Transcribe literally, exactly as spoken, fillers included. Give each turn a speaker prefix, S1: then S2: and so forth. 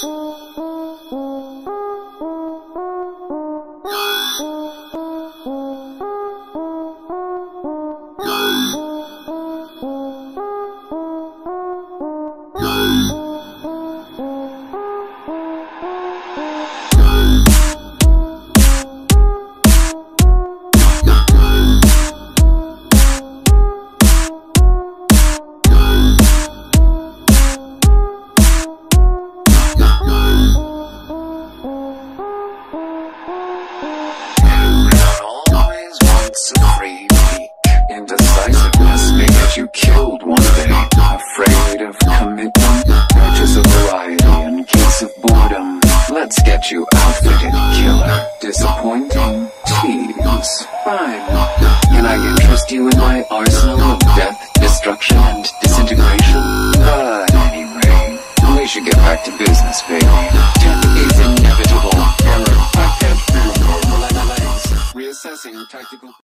S1: Indecisiveness may get you killed one day. Afraid of commitment? Purchase a variety in case of boredom. Let's get you outfitted, killer. Disappointing? Tease. Fine. Can I interest you in my arsenal of death, destruction, and disintegration? But anyway, we should get back to business, baby. Death is inevitable. Error. I can't feel normal analytics. Reassessing tactical...